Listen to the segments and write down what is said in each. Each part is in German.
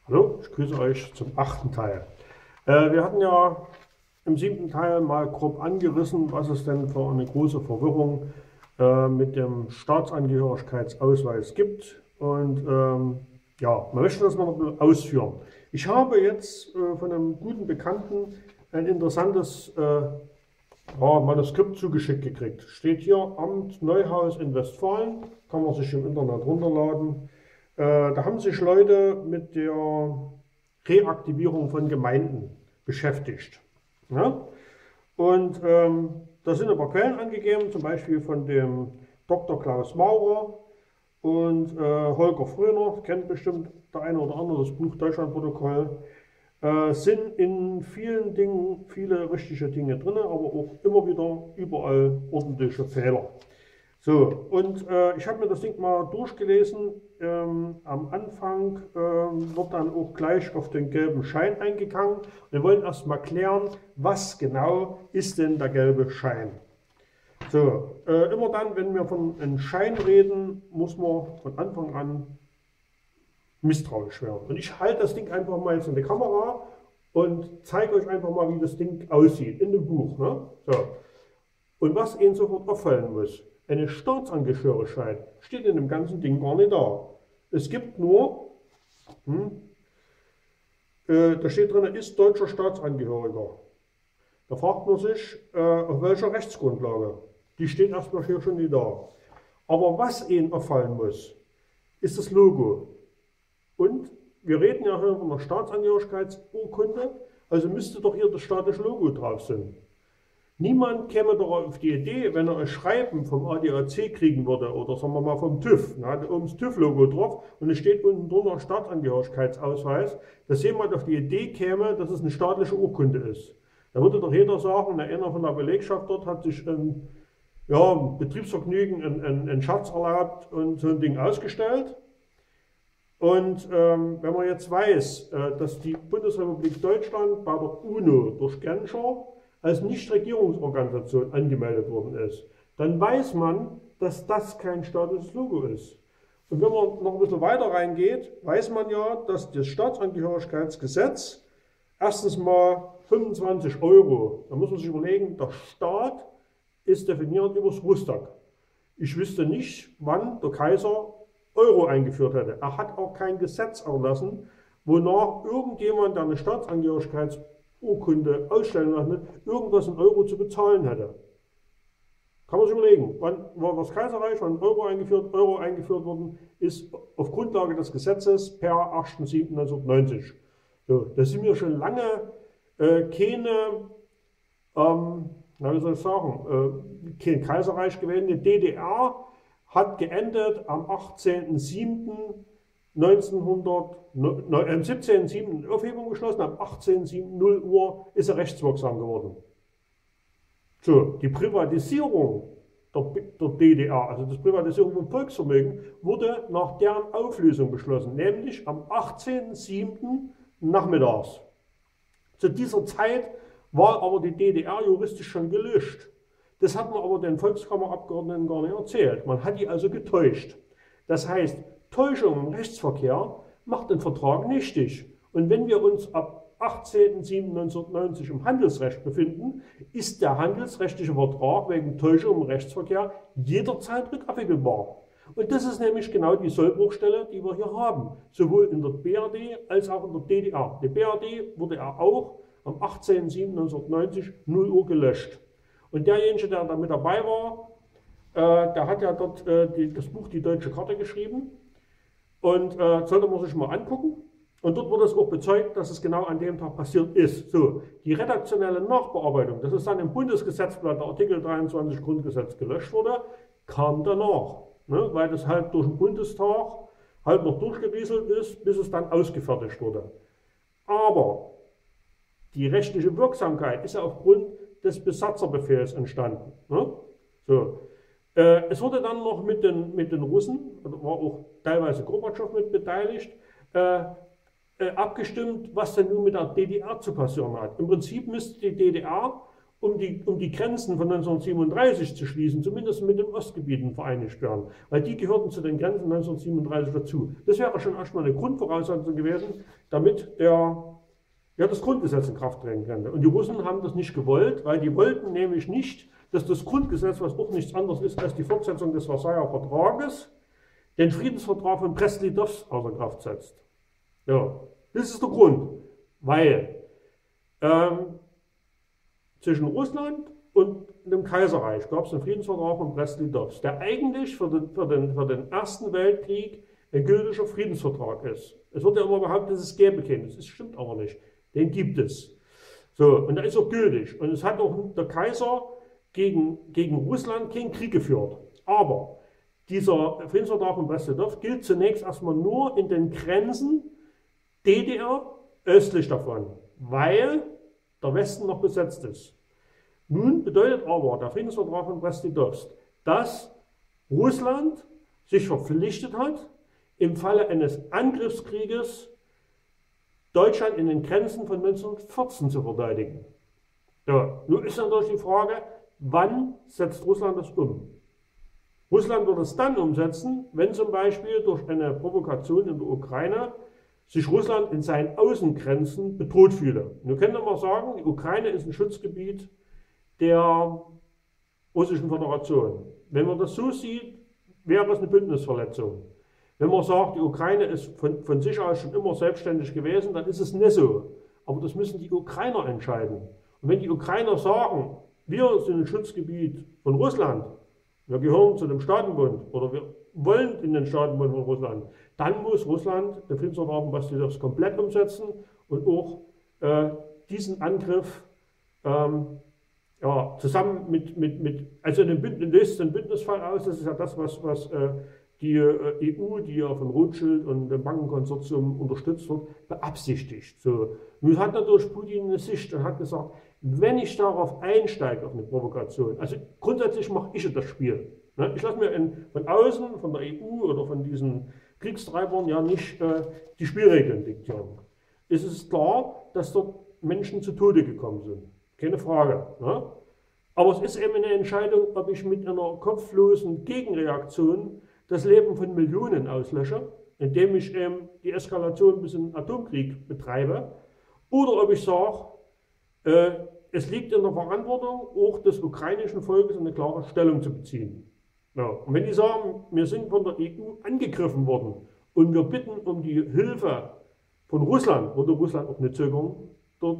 Hallo, ich grüße euch zum 8. Teil. Wir hatten ja im 7. Teil mal grob angerissen, was es denn für eine große Verwirrung mit dem Staatsangehörigkeitsausweis gibt. Und ja, man möchte das mal ein bisschen ausführen. Ich habe jetzt von einem guten Bekannten ein interessantes Manuskript zugeschickt gekriegt. Steht hier Amt Neuhaus in Westfalen, kann man sich im Internet runterladen. Da haben sich Leute mit der Reaktivierung von Gemeinden beschäftigt. Ja? Und da sind ein paar Quellen angegeben, zum Beispiel von dem Dr. Klaus Maurer und Holger Fröner, kennt bestimmt der eine oder andere das Buch Deutschlandprotokoll. Sind in vielen Dingen viele richtige Dinge drin, aber auch immer wieder überall ordentliche Fehler. So, und ich habe mir das Ding mal durchgelesen. Am Anfang wird dann auch gleich auf den gelben Schein eingegangen. Wir wollen erst mal klären, was genau ist denn der gelbe Schein. So, immer dann, wenn wir von einem Schein reden, muss man von Anfang an misstrauisch werden. Und ich halte das Ding einfach mal jetzt in die Kamera und zeige euch einfach mal, wie das Ding aussieht in dem Buch. Ne? So. Und was Ihnen sofort auffallen muss: Eine Staatsangehörigkeit steht in dem ganzen Ding gar nicht da. Es gibt nur, da steht drin, ist deutscher Staatsangehöriger. Da fragt man sich, auf welcher Rechtsgrundlage. Die steht erstmal hier schon nicht da. Aber was Ihnen auffallen muss, ist das Logo. Und wir reden ja hier von einer Staatsangehörigkeitsurkunde, also müsste doch hier das staatliche Logo drauf sein. Niemand käme doch auf die Idee, wenn er ein Schreiben vom ADAC kriegen würde oder sagen wir mal vom TÜV, da hat oben das TÜV-Logo drauf und es steht unten drunter Staatsangehörigkeitsausweis, dass jemand auf die Idee käme, dass es eine staatliche Urkunde ist. Da würde doch jeder sagen, einer von der Belegschaft dort hat sich ein Betriebsvergnügen, einen Schatz erlaubt und so ein Ding ausgestellt. Und wenn man jetzt weiß, dass die Bundesrepublik Deutschland bei der UNO durch Genscher als Nichtregierungsorganisation angemeldet worden ist, dann weiß man, dass das kein staatliches Logo ist. Und wenn man noch ein bisschen weiter reingeht, weiß man ja, dass das Staatsangehörigkeitsgesetz erstens mal 25 Euro, da muss man sich überlegen, der Staat ist definiert über das Rustag. Ich wüsste nicht, wann der Kaiser Euro eingeführt hätte. Er hat auch kein Gesetz erlassen, wonach irgendjemand, der eine Staatsangehörigkeitsurkunde ausstellen lassen, irgendwas in Euro zu bezahlen hätte. Kann man sich überlegen, wann war das Kaiserreich, wann Euro eingeführt worden ist, auf Grundlage des Gesetzes per 8.7.1990. So, da sind wir schon lange keine, wie soll ich sagen, kein Kaiserreich gewesen. Die DDR hat geendet am 17.7. in Aufhebung geschlossen, am 18.7. 0 Uhr ist er rechtswirksam geworden. So, die Privatisierung der DDR, also das Privatisierung von Volksvermögen, wurde nach deren Auflösung beschlossen, nämlich am 18.7. nachmittags. Zu dieser Zeit war aber die DDR juristisch schon gelöscht. Das hat man aber den Volkskammerabgeordneten gar nicht erzählt. Man hat die also getäuscht. Das heißt, Täuschung im Rechtsverkehr macht den Vertrag nichtig. Und wenn wir uns ab 18.07.1990 im Handelsrecht befinden, ist der handelsrechtliche Vertrag wegen Täuschung im Rechtsverkehr jederzeit rückabwickelbar. Und das ist nämlich genau die Sollbruchstelle, die wir hier haben. Sowohl in der BRD als auch in der DDR. Die BRD wurde ja auch am 18.07.1990 0 Uhr gelöscht. Und derjenige, der da mit dabei war, der hat ja dort das Buch Die Deutsche Karte geschrieben. Und sollte man sich mal angucken. Und dort wurde es auch bezeugt, dass es genau an dem Tag passiert ist. So, die redaktionelle Nachbearbeitung, das ist dann im Bundesgesetzblatt, der Artikel 23 Grundgesetz gelöscht wurde, kam danach. Ne, weil das halt durch den Bundestag halt noch durchgerieselt ist, bis es dann ausgefertigt wurde. Aber die rechtliche Wirksamkeit ist ja aufgrund des Besatzerbefehls entstanden. Ne? So. Es wurde dann noch mit den Russen, da war auch teilweise Gorbatschow mit beteiligt, abgestimmt, was denn nun mit der DDR zu passieren hat. Im Prinzip müsste die DDR um die Grenzen von 1937 zu schließen, zumindest mit den Ostgebieten vereinigt werden, weil die gehörten zu den Grenzen 1937 dazu. Das wäre schon erstmal eine Grundvoraussetzung gewesen, damit das Grundgesetz in Kraft treten könnte. Und die Russen haben das nicht gewollt, weil die wollten nämlich nicht, dass das Grundgesetz, was auch nichts anderes ist als die Fortsetzung des Versailler Vertrages, den Friedensvertrag von Brest-Litovsk außer Kraft setzt. Ja, das ist der Grund, weil zwischen Russland und dem Kaiserreich gab es einen Friedensvertrag von Brest-Litovsk, der eigentlich für den Ersten Weltkrieg ein gültiger Friedensvertrag ist. Es wird ja immer behauptet, dass es gäbe keinen. Das stimmt aber nicht. Den gibt es. So, und der ist auch gültig. Und es hat auch der Kaiser gegen Russland keinen Krieg geführt. Aber dieser Friedensvertrag von Brest-Litovsk gilt zunächst erstmal nur in den Grenzen DDR östlich davon, weil der Westen noch besetzt ist. Nun bedeutet aber der Friedensvertrag von Brest-Litovsk, dass Russland sich verpflichtet hat, im Falle eines Angriffskrieges Deutschland in den Grenzen von 1914 zu verteidigen. Ja, nun ist natürlich die Frage, wann setzt Russland das um? Russland wird es dann umsetzen, wenn zum Beispiel durch eine Provokation in der Ukraine sich Russland in seinen Außengrenzen bedroht fühle. Nun könnte man sagen, die Ukraine ist ein Schutzgebiet der Russischen Föderation. Wenn man das so sieht, wäre es eine Bündnisverletzung. Wenn man sagt, die Ukraine ist von sich aus schon immer selbstständig gewesen, dann ist es nicht so. Aber das müssen die Ukrainer entscheiden. Und wenn die Ukrainer sagen, wir sind ein Schutzgebiet von Russland, wir gehören zu dem Staatenbund oder wir wollen in den Staatenbund von Russland, dann muss Russland den Friedensvertrag von Brest-Litovsk komplett umsetzen und auch diesen Angriff zusammen also löst den Bündnisfall aus, das ist ja das, was die EU, die ja von Rothschild und dem Bankenkonsortium unterstützt wird, beabsichtigt. So. Nun hat natürlich Putin eine Sicht und hat gesagt, wenn ich darauf einsteige, auf eine Provokation, also grundsätzlich mache ich das Spiel. Ne? Ich lasse mir von außen, von der EU oder von diesen Kriegstreibern ja nicht die Spielregeln diktieren. Es ist klar, dass dort Menschen zu Tode gekommen sind. Keine Frage. Ne? Aber es ist eben eine Entscheidung, ob ich mit einer kopflosen Gegenreaktion das Leben von Millionen auslösche, indem ich eben die Eskalation bis in den Atomkrieg betreibe, oder ob ich sage, es liegt in der Verantwortung auch des ukrainischen Volkes eine klare Stellung zu beziehen. Ja. Und wenn die sagen, wir sind von der EU angegriffen worden und wir bitten um die Hilfe von Russland, würde Russland auch nicht zögern, dort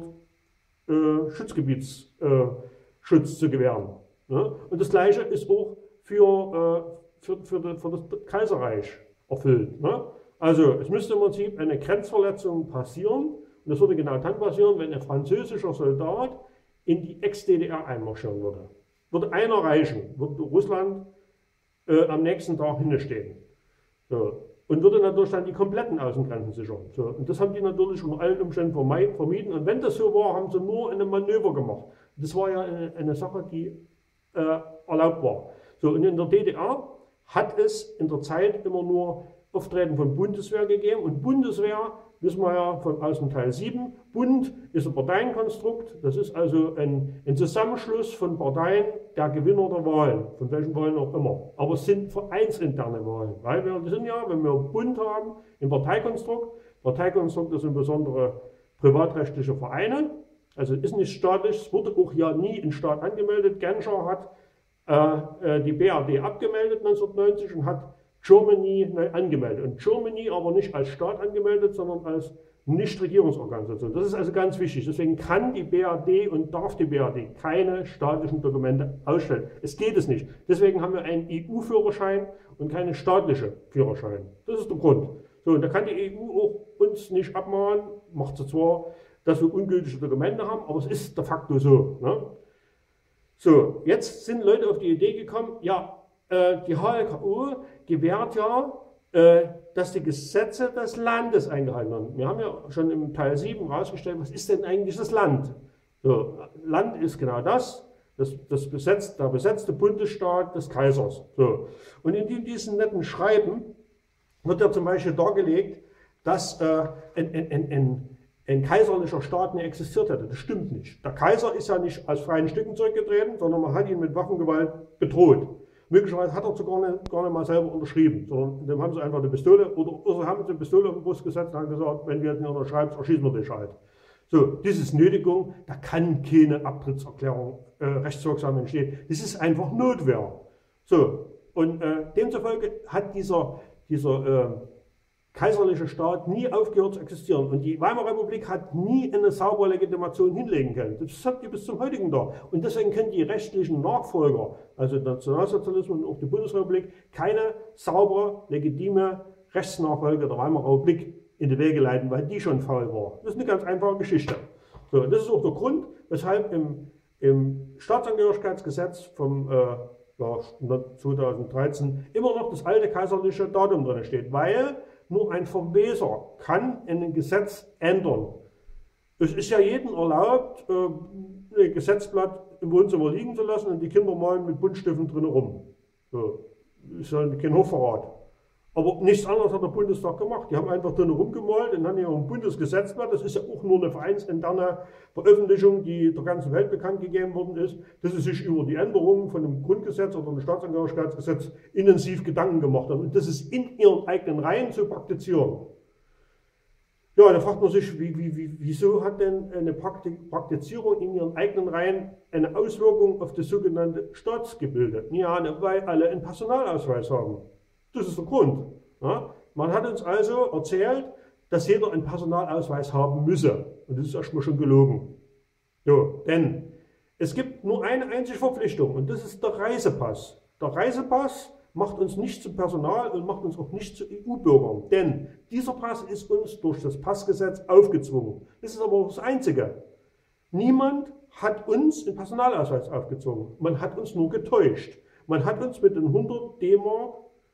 Schutzgebietsschutz zu gewähren. Ja. Und das Gleiche ist auch für das Kaiserreich erfüllt. Ne? Also es müsste im Prinzip eine Grenzverletzung passieren, und das würde genau dann passieren, wenn ein französischer Soldat in die Ex-DDR einmarschieren würde. Würde einer reichen, würde Russland am nächsten Tag hinstehen. So. Und würde natürlich dann die kompletten Außengrenzen sichern. So. Und das haben die natürlich unter allen Umständen vermieden. Und wenn das so war, haben sie nur ein Manöver gemacht. Das war ja eine Sache, die erlaubt war. So, und in der DDR hat es in der Zeit immer nur Auftreten von Bundeswehr gegeben. Und Bundeswehr, wissen wir ja aus dem Teil 7, Bund ist ein Parteienkonstrukt. Das ist also ein Zusammenschluss von Parteien der Gewinner der Wahlen, von welchen Wahlen auch immer. Aber es sind vereinsinterne Wahlen. Weil wir sind ja, wenn wir Bund haben, ein Parteikonstrukt. Parteikonstrukt ist insbesondere privatrechtliche Vereine. Also ist nicht staatlich, es wurde auch ja nie in Staat angemeldet. Genscher hat die BRD abgemeldet 1990 und hat Germany neu angemeldet. Und Germany aber nicht als Staat angemeldet, sondern als Nichtregierungsorganisation. Das ist also ganz wichtig. Deswegen kann die BRD und darf die BRD keine staatlichen Dokumente ausstellen. Es geht es nicht. Deswegen haben wir einen EU-Führerschein und keinen staatlichen Führerschein. Das ist der Grund. So, und da kann die EU auch uns nicht abmahnen, macht sie zwar, dass wir ungültige Dokumente haben, aber es ist de facto so. Ne? So, jetzt sind Leute auf die Idee gekommen, ja, die HLKO gewährt ja, dass die Gesetze des Landes eingehalten werden. Wir haben ja schon im Teil 7 herausgestellt, was ist denn eigentlich das Land? So, Land ist genau der besetzte Bundesstaat des Kaisers. So. Und in diesem netten Schreiben wird ja zum Beispiel dargelegt, dass ein ein kaiserlicher Staat nie existiert hätte. Das stimmt nicht. Der Kaiser ist ja nicht aus freien Stücken zurückgetreten, sondern man hat ihn mit Waffengewalt bedroht. Möglicherweise hat er sogar nicht mal selber unterschrieben, sondern dem haben sie einfach eine Pistole oder haben sie eine Pistole auf den Brust gesetzt und haben gesagt, wenn du jetzt nicht unterschreibst, erschießen wir dich halt. So, diese Nötigung, da kann keine Abtrittserklärung rechtswirksam entstehen. Das ist einfach Notwehr. So, und demzufolge hat dieser kaiserliche Staat nie aufgehört zu existieren. Und die Weimarer Republik hat nie eine saubere Legitimation hinlegen können. Das hat die bis zum heutigen Tag. Und deswegen können die rechtlichen Nachfolger, also der Nationalsozialismus und auch die Bundesrepublik, keine saubere, legitime Rechtsnachfolge der Weimarer Republik in die Wege leiten, weil die schon faul war. Das ist eine ganz einfache Geschichte. So, das ist auch der Grund, weshalb im Staatsangehörigkeitsgesetz vom 2013 immer noch das alte kaiserliche Datum drin steht, weil nur ein Verweser kann ein Gesetz ändern. Es ist ja jedem erlaubt, ein Gesetzblatt im Wohnzimmer liegen zu lassen und die Kinder malen mit Buntstiften drin rum. So. Ist ja kein Hochverrat. Aber nichts anderes hat der Bundestag gemacht. Die haben einfach drin rumgemalt und haben ja ein Bundesgesetzblatt. Das ist ja auch nur eine vereinsinterne Veröffentlichung, die der ganzen Welt bekannt gegeben worden ist, dass sie sich über die Änderungen von dem Grundgesetz oder dem Staatsangehörigkeitsgesetz intensiv Gedanken gemacht haben. Und das ist in ihren eigenen Reihen zu praktizieren. Ja, da fragt man sich, wieso hat denn eine Praktizierung in ihren eigenen Reihen eine Auswirkung auf das sogenannte Staatsgebilde? Ja, weil alle einen Personalausweis haben. Das ist der Grund. Ja? Man hat uns also erzählt, dass jeder einen Personalausweis haben müsse. Und das ist erstmal schon gelogen. So, denn es gibt nur eine einzige Verpflichtung und das ist der Reisepass. Der Reisepass macht uns nicht zum Personal und macht uns auch nicht zu EU-Bürgern. Denn dieser Pass ist uns durch das Passgesetz aufgezwungen. Das ist aber das Einzige. Niemand hat uns den Personalausweis aufgezwungen. Man hat uns nur getäuscht. Man hat uns mit den 100 D-Mark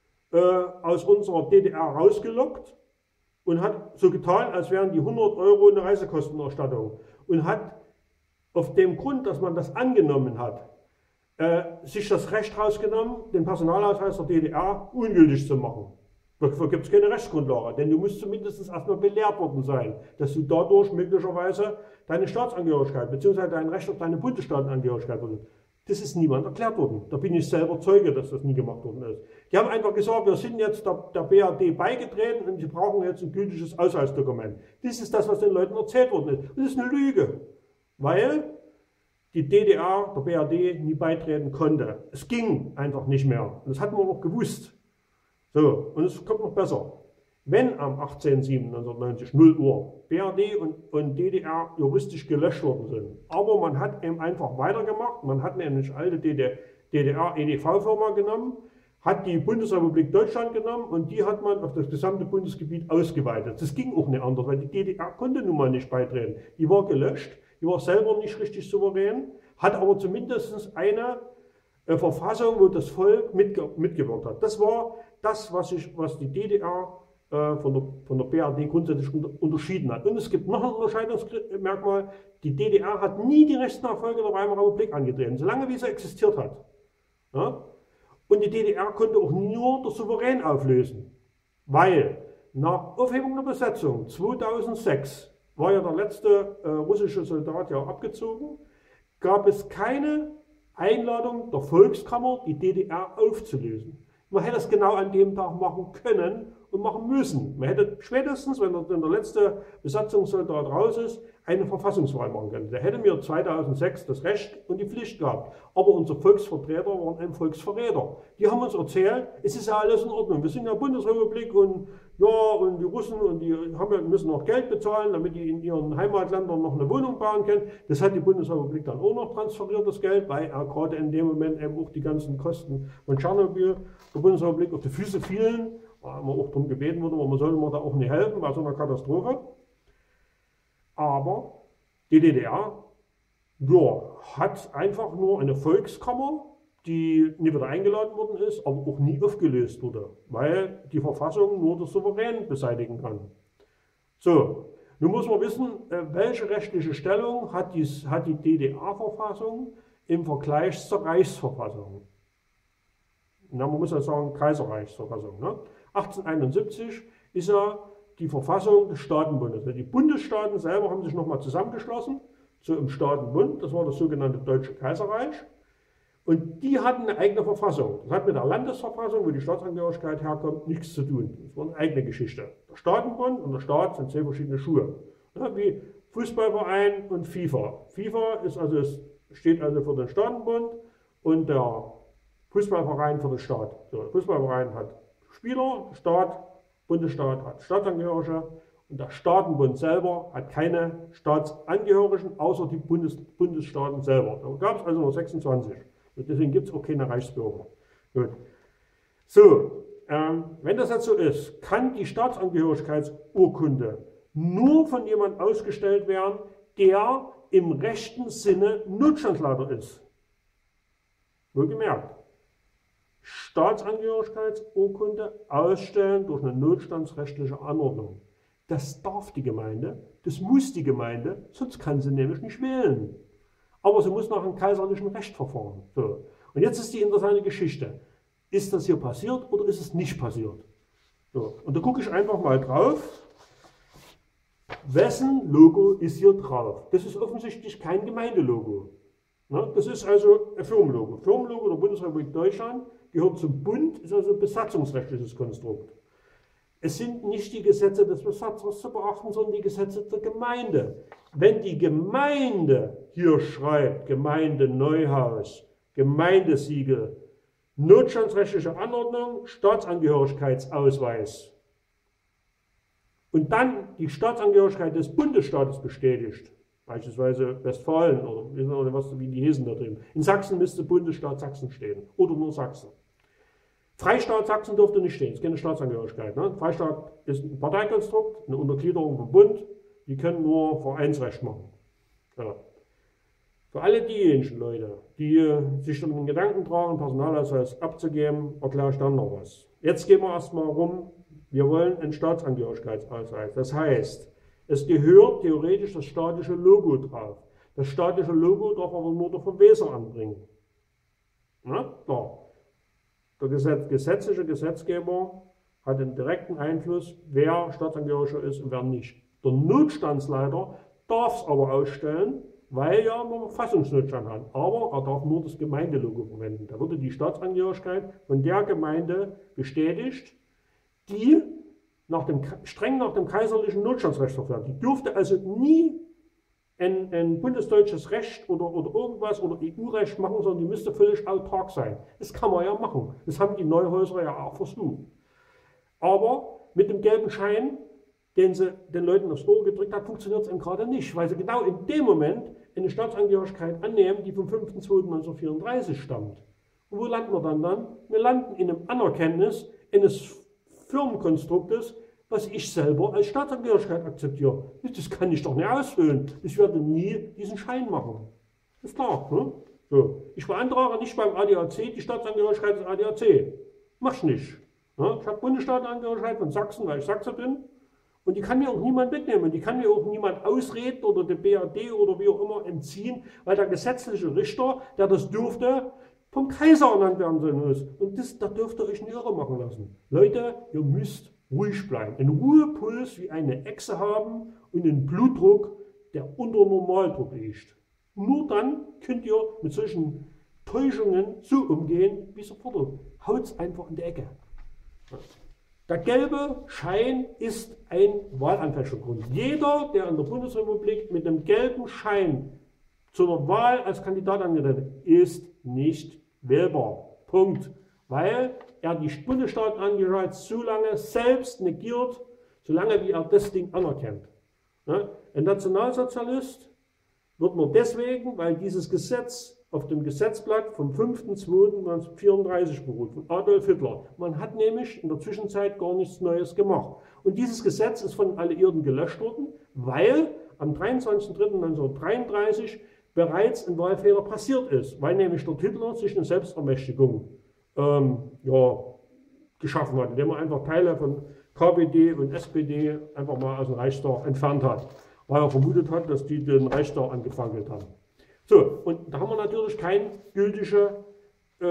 aus unserer DDR rausgelockt und hat so getan, als wären die 100 Euro eine Reisekostenerstattung und hat auf dem Grund, dass man das angenommen hat, sich das Recht rausgenommen, den Personalausweis der DDR ungültig zu machen. Dafür gibt es keine Rechtsgrundlage, denn du musst zumindest erstmal belehrt worden sein, dass du dadurch möglicherweise deine Staatsangehörigkeit bzw. dein Recht auf deine Bundesstaatenangehörigkeit hast. Das ist niemand erklärt worden. Da bin ich selber Zeuge, dass das nie gemacht worden ist. Die haben einfach gesagt, wir sind jetzt der BRD beigetreten und sie brauchen jetzt ein gültiges Ausweisdokument. Das ist das, was den Leuten erzählt worden ist. Das ist eine Lüge, weil die DDR, der BRD, nie beitreten konnte. Es ging einfach nicht mehr. Und das hatten wir auch gewusst. So, und es kommt noch besser. Wenn am 18.07.1990, 0 Uhr, BRD und DDR juristisch gelöscht worden sind, aber man hat eben einfach weitergemacht, man hat nämlich alte DDR-EDV-Firma genommen, hat die Bundesrepublik Deutschland genommen und die hat man auf das gesamte Bundesgebiet ausgeweitet. Das ging auch nicht anders, weil die DDR konnte nun mal nicht beitreten. Die war gelöscht, die war selber nicht richtig souverän, hat aber zumindest eine Verfassung, wo das Volk mitgewirkt hat. Das war das, was die DDR von der BRD grundsätzlich unterschieden hat. Und es gibt noch ein Unterscheidungsmerkmal, die DDR hat nie die Rechtsnachfolge der Weimarer Republik angetreten, solange wie sie existiert hat. Ja? Und die DDR konnte auch nur der Souverän auflösen, weil nach Aufhebung der Besetzung 2006 war ja der letzte russische Soldat ja abgezogen, gab es keine Einladung der Volkskammer, die DDR aufzulösen. Man hätte es genau an dem Tag machen können und machen müssen. Man hätte spätestens, wenn der letzte Besatzungssoldat raus ist, eine Verfassungswahl machen können. Da hätte mir 2006 das Recht und die Pflicht gehabt. Aber unsere Volksvertreter waren ein Volksverräter. Die haben uns erzählt, es ist ja alles in Ordnung. Wir sind ja Bundesrepublik und ja, und die Russen und die müssen noch Geld bezahlen, damit die in ihren Heimatländern noch eine Wohnung bauen können. Das hat die Bundesrepublik dann auch noch transferiert, das Geld, weil gerade in dem Moment eben auch die ganzen Kosten von Tschernobyl der Bundesrepublik auf die Füße fielen. Da haben wir auch darum gebeten worden, aber man soll mir da auch nicht helfen bei so einer Katastrophe. Aber die DDR hat einfach nur eine Volkskammer, die nie wieder eingeladen worden ist, aber auch nie aufgelöst wurde, weil die Verfassung nur der Souverän beseitigen kann. So, nun muss man wissen, welche rechtliche Stellung hat die DDR-Verfassung im Vergleich zur Reichsverfassung. Na, man muss ja sagen, Kaiserreichsverfassung. Ne? 1871 ist ja die Verfassung des Staatenbundes. Die Bundesstaaten selber haben sich nochmal zusammengeschlossen zu einem Staatenbund, das war das sogenannte Deutsche Kaiserreich. Und die hatten eine eigene Verfassung. Das hat mit der Landesverfassung, wo die Staatsangehörigkeit herkommt, nichts zu tun. Das war eine eigene Geschichte. Der Staatenbund und der Staat sind zwei verschiedene Schuhe. Ja, wie Fußballverein und FIFA. FIFA ist also, steht also für den Staatenbund und der Fußballverein für den Staat. So, der Fußballverein hat Spieler, Staat, Bundesstaat hat Staatsangehörige und der Staatenbund selber hat keine Staatsangehörigen, außer die Bundesstaaten selber. Da gab es also nur 26. Und deswegen gibt es auch keine Reichsbürger. Gut. So, wenn das jetzt so ist, kann die Staatsangehörigkeitsurkunde nur von jemandem ausgestellt werden, der im rechten Sinne Notstandsleiter ist. Wohlgemerkt. Staatsangehörigkeitsurkunde ausstellen durch eine notstandsrechtliche Anordnung. Das darf die Gemeinde, das muss die Gemeinde, sonst kann sie nämlich nicht wählen. Aber sie muss nach einem kaiserlichen Recht verfahren. So. Und jetzt ist die interessante Geschichte. Ist das hier passiert oder ist es nicht passiert? So. Und da gucke ich einfach mal drauf. Wessen Logo ist hier drauf? Das ist offensichtlich kein Gemeindelogo. Ne? Das ist also ein Firmenlogo. Firmenlogo der Bundesrepublik Deutschland gehört zum Bund, ist also ein besatzungsrechtliches Konstrukt. Es sind nicht die Gesetze des Besatzers zu beachten, sondern die Gesetze der Gemeinde. Wenn die Gemeinde hier schreibt, Gemeinde Neuhaus, Gemeindesiegel, notstandsrechtliche Anordnung, Staatsangehörigkeitsausweis und dann die Staatsangehörigkeit des Bundesstaates bestätigt, beispielsweise Westfalen oder was, wie die hießen da drüben. In Sachsen müsste Bundesstaat Sachsen stehen oder nur Sachsen. Freistaat Sachsen dürfte nicht stehen, das ist keine Staatsangehörigkeit. Ne? Freistaat ist ein Parteikonstrukt, eine Untergliederung vom Bund, die können nur Vereinsrecht machen. Ja. Für alle diejenigen Leute, die sich schon den Gedanken tragen, Personalausweis abzugeben, erkläre ich dann noch was. Jetzt gehen wir erstmal rum, wir wollen einen Staatsangehörigkeitsausweis. Das heißt, es gehört theoretisch das staatliche Logo drauf. Das staatliche Logo darf aber nur der Verweser anbringen. Na, klar. Der gesetzliche Gesetzgeber hat einen direkten Einfluss, wer Staatsangehöriger ist und wer nicht. Der Notstandsleiter darf es aber ausstellen, weil er einen Verfassungsnotstand hat. Aber er darf nur das Gemeindelogo verwenden. Da würde die Staatsangehörigkeit von der Gemeinde bestätigt, die streng nach dem kaiserlichen Notstandsrecht verfährt. Die dürfte also nie ein bundesdeutsches Recht oder irgendwas oder EU-Recht machen, sondern die müsste völlig autark sein. Das kann man ja machen. Das haben die Neuhäuser ja auch versucht. Aber mit dem gelben Schein, den sie den Leuten aufs Ohr gedrückt hat, funktioniert es eben gerade nicht, weil sie genau in dem Moment eine Staatsangehörigkeit annehmen, die vom 5.2.1934 stammt. Und wo landen wir dann? Wir landen in einem Anerkenntnis eines Firmenkonstruktes, was ich selber als Staatsangehörigkeit akzeptiere. Das kann ich doch nicht ausfüllen. Ich werde nie diesen Schein machen. Ist klar. Ne? So. Ich beantrage nicht beim ADAC die Staatsangehörigkeit des ADAC. Mach ich nicht. Ne? Ich habe Bundesstaatsangehörigkeit von Sachsen, weil ich Sachse bin. Und die kann mir auch niemand wegnehmen. Die kann mir auch niemand ausreden oder der BRD oder wie auch immer entziehen, weil der gesetzliche Richter, der das dürfte, vom Kaiser ernannt werden muss. Und da dürft ihr euch nicht irre machen lassen. Leute, ihr müsst ruhig bleiben. Einen Ruhepuls wie eine Echse haben und einen Blutdruck, der unter Normaldruck liegt. Nur dann könnt ihr mit solchen Täuschungen so umgehen, wie sofort. Haut es einfach in die Ecke. Der gelbe Schein ist ein Wahlanfechtungsgrund. Jeder, der in der Bundesrepublik mit einem gelben Schein zu einer Wahl als Kandidat angetreten ist, nicht wählbar. Punkt. Weil er die Bundesstaatsangehörigkeit so lange selbst negiert, solange wie er das Ding anerkennt. Ein Nationalsozialist wird nur deswegen, weil dieses Gesetz auf dem Gesetzblatt vom 5.2.1934 beruht, von Adolf Hitler. Man hat nämlich in der Zwischenzeit gar nichts Neues gemacht. Und dieses Gesetz ist von den Alliierten gelöscht worden, weil am 23.03.1933 bereits ein Wahlfehler passiert ist, weil nämlich dort Hitler sich eine Selbstermächtigung geschaffen hat, indem er einfach Teile von KPD und SPD einfach mal aus dem Reichstag entfernt hat, weil er vermutet hat, dass die den Reichstag angefangelt haben. So, und da haben wir natürlich keine gültige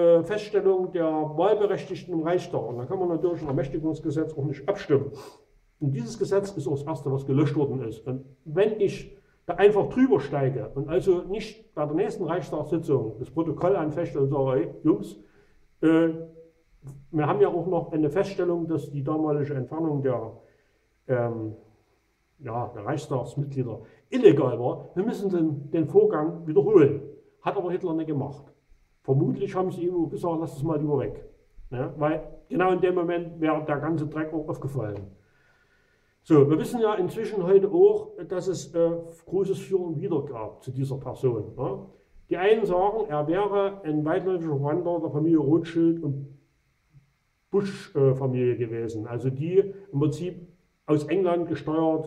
Feststellung der Wahlberechtigten im Reichstag. Und da kann man natürlich im Ermächtigungsgesetz auch nicht abstimmen. Und dieses Gesetz ist auch das erste, was gelöscht worden ist. Und wenn ich da einfach drüber steige und also nicht bei der nächsten Reichstagssitzung das Protokoll anfechte und sage, hey, Jungs, wir haben ja auch noch eine Feststellung, dass die damalige Entfernung der Reichstagsmitglieder illegal war. Wir müssen den Vorgang wiederholen. Hat aber Hitler nicht gemacht. Vermutlich haben sie ihm gesagt, lass es mal lieber weg. Ja, weil genau in dem Moment wäre der ganze Dreck auch aufgefallen. So, wir wissen ja inzwischen heute auch, dass es großes Für und Wider gab zu dieser Person. Ja. Die einen sagen, er wäre ein weitläufiger Verwandter der Familie Rothschild und Bush-Familie gewesen, also die im Prinzip aus England gesteuert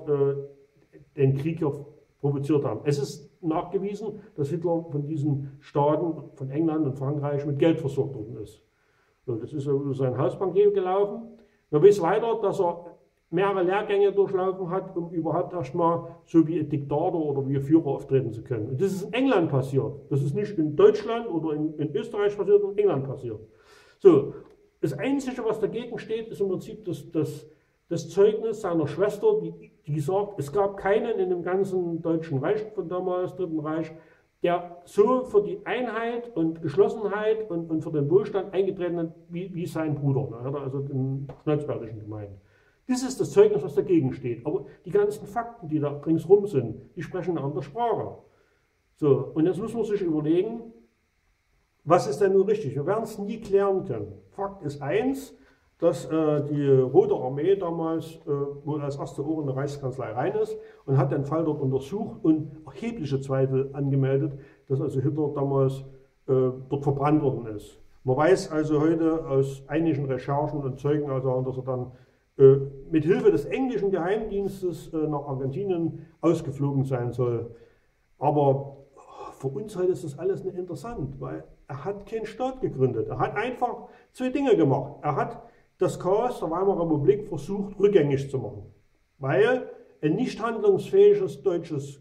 den Krieg hier provoziert haben. Es ist nachgewiesen, dass Hitler von diesen Staaten, von England und Frankreich, mit Geld versorgt worden ist. So, das ist über sein Hausbankier gelaufen. Man weiß weiter, dass er mehrere Lehrgänge durchlaufen hat, um überhaupt erstmal so wie ein Diktator oder wie ein Führer auftreten zu können. Und das ist in England passiert. Das ist nicht in Deutschland oder in Österreich passiert, sondern in England passiert. So, das Einzige, was dagegen steht, ist im Prinzip das Zeugnis seiner Schwester, die sagt, es gab keinen in dem ganzen Deutschen Reich von damals, Dritten Reich, der so für die Einheit und Geschlossenheit und für den Wohlstand eingetreten hat, wie sein Bruder. Da hat er also den Schnolzbertischen gemeint. Das ist das Zeugnis, was dagegen steht. Aber die ganzen Fakten, die da ringsrum sind, die sprechen eine andere Sprache. So, und jetzt muss man sich überlegen, was ist denn nun richtig? Wir werden es nie klären können. Fakt ist eins, dass die Rote Armee damals wohl als erste Ohr in der Reichskanzlei rein ist und hat den Fall dort untersucht und erhebliche Zweifel angemeldet, dass also Hitler damals dort verbrannt worden ist. Man weiß also heute aus einigen Recherchen und Zeugen, also, dass er dann mit Hilfe des englischen Geheimdienstes nach Argentinien ausgeflogen sein soll. Aber für uns heute ist das alles nicht interessant, weil er hat keinen Staat gegründet. Er hat einfach zwei Dinge gemacht. Er hat das Chaos der Weimarer Republik versucht rückgängig zu machen, weil ein nicht handlungsfähiges deutsches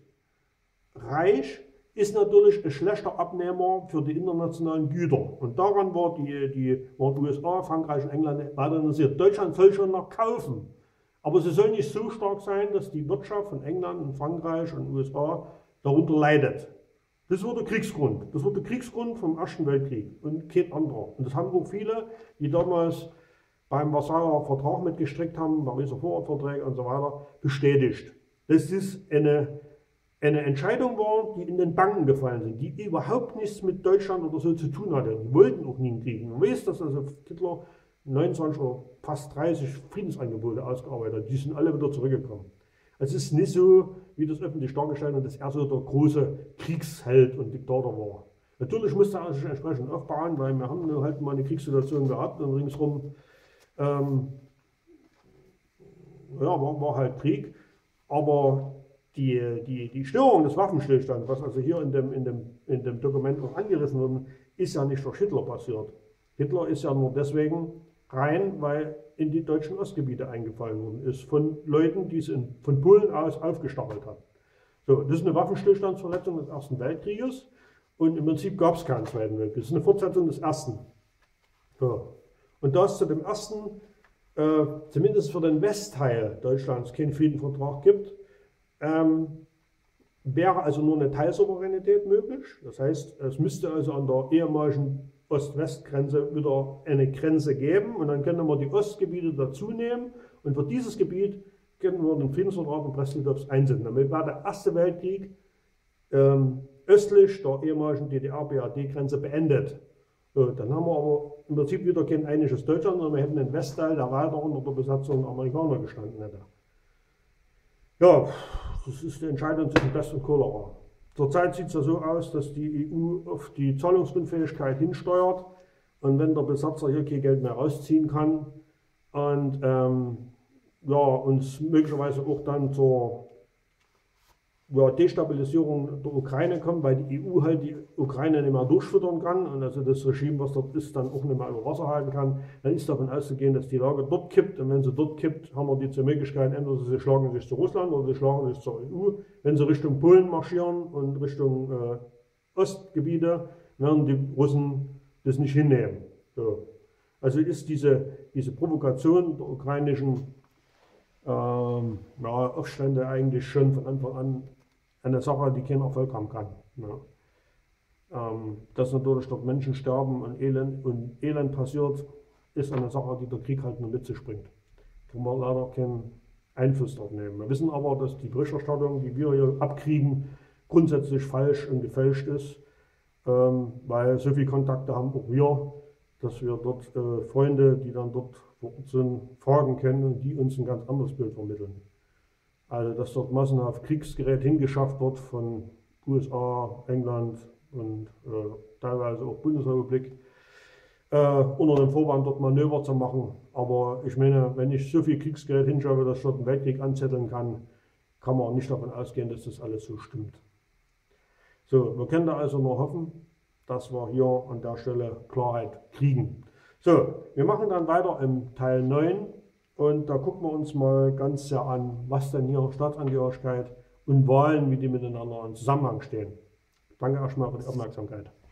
Reich ist natürlich ein schlechter Abnehmer für die internationalen Güter. Und daran waren die USA, Frankreich und England weiter interessiert. Deutschland soll schon noch kaufen, aber sie soll nicht so stark sein, dass die Wirtschaft von England und Frankreich und USA darunter leidet. Das war der Kriegsgrund. Das war der Kriegsgrund vom Ersten Weltkrieg und kein anderer. Und das haben auch viele, die damals beim Versailler Vertrag mitgestrickt haben, Pariser Vorortverträge und so weiter, bestätigt. Das ist eine Entscheidung war, die in den Banken gefallen sind, die überhaupt nichts mit Deutschland oder so zu tun hatte. Die wollten auch nie einen Krieg. Man weiß, dass also Hitler 29 oder fast 30 Friedensangebote ausgearbeitet hat. Die sind alle wieder zurückgekommen. Also es ist nicht so, wie das öffentlich dargestellt wird, dass er so der große Kriegsheld und Diktator war. Natürlich musste er sich entsprechend aufbauen, weil wir haben halt mal eine Kriegssituation gehabt und ringsherum war halt Krieg. Aber die Störung des Waffenstillstands, was also hier in dem Dokument auch angerissen wurde, ist ja nicht durch Hitler passiert. Hitler ist ja nur deswegen rein, weil in die deutschen Ostgebiete eingefallen worden ist, von Leuten, die es von Polen aus aufgestachelt haben. So, das ist eine Waffenstillstandsverletzung des Ersten Weltkrieges und im Prinzip gab es keinen Zweiten Weltkrieg. Das ist eine Fortsetzung des Ersten. So. Und da es zu dem Ersten, zumindest für den Westteil Deutschlands, keinen Friedensvertrag gibt, wäre also nur eine Teilsouveränität möglich. Das heißt, es müsste also an der ehemaligen Ost-West-Grenze wieder eine Grenze geben und dann können wir die Ostgebiete dazu nehmen und für dieses Gebiet können wir den Friedensvertrag von Brest-Litovsk einsetzen. Damit war der Erste Weltkrieg östlich der ehemaligen DDR-BRD-Grenze beendet. Dann haben wir aber im Prinzip wieder kein einiges Deutschland, sondern wir hätten den Westteil, der weiter unter der Besatzung der Amerikaner gestanden hätte. Ja, das ist die Entscheidung zwischen Pest und Cholera. Zurzeit sieht es ja so aus, dass die EU auf die Zahlungsunfähigkeit hinsteuert und wenn der Besatzer hier kein Geld mehr rausziehen kann und uns möglicherweise auch dann zur Destabilisierung der Ukraine kommt, weil die EU halt die Ukraine nicht mehr durchfüttern kann und also das Regime, was dort ist, dann auch nicht mehr über Wasser halten kann, dann ist davon auszugehen, dass die Lage dort kippt und wenn sie dort kippt, haben wir die zwei Möglichkeiten, entweder sie schlagen sich zu Russland oder sie schlagen sich zur EU. Wenn sie Richtung Polen marschieren und Richtung Ostgebiete, werden die Russen das nicht hinnehmen. So. Also ist diese Provokation der ukrainischen Ja, Aufstände eigentlich schon von Anfang an eine Sache, die keinen Erfolg haben kann. Ja. Dass natürlich dort Menschen sterben und Elend passiert, ist eine Sache, die der Krieg halt nur mit sich bringt. Kann man leider keinen Einfluss darauf nehmen. Wir wissen aber, dass die Berichterstattung, die wir hier abkriegen, grundsätzlich falsch und gefälscht ist, weil so viele Kontakte haben auch wir, dass wir dort Freunde, die dann dort vor Ort sind, fragen können und die uns ein ganz anderes Bild vermitteln. Also dass dort massenhaft Kriegsgerät hingeschafft wird von USA, England und teilweise auch Bundesrepublik, unter dem Vorwand dort Manöver zu machen. Aber ich meine, wenn ich so viel Kriegsgerät hinschaffe, dass ich dort einen Weltkrieg anzetteln kann, kann man nicht davon ausgehen, dass das alles so stimmt. So, wir können da also nur hoffen, dass wir hier an der Stelle Klarheit kriegen. So, wir machen dann weiter im Teil 9 und da gucken wir uns mal ganz sehr an, was denn hier Staatsangehörigkeit und Wahlen, wie die miteinander in Zusammenhang stehen. Danke erstmal für die Aufmerksamkeit.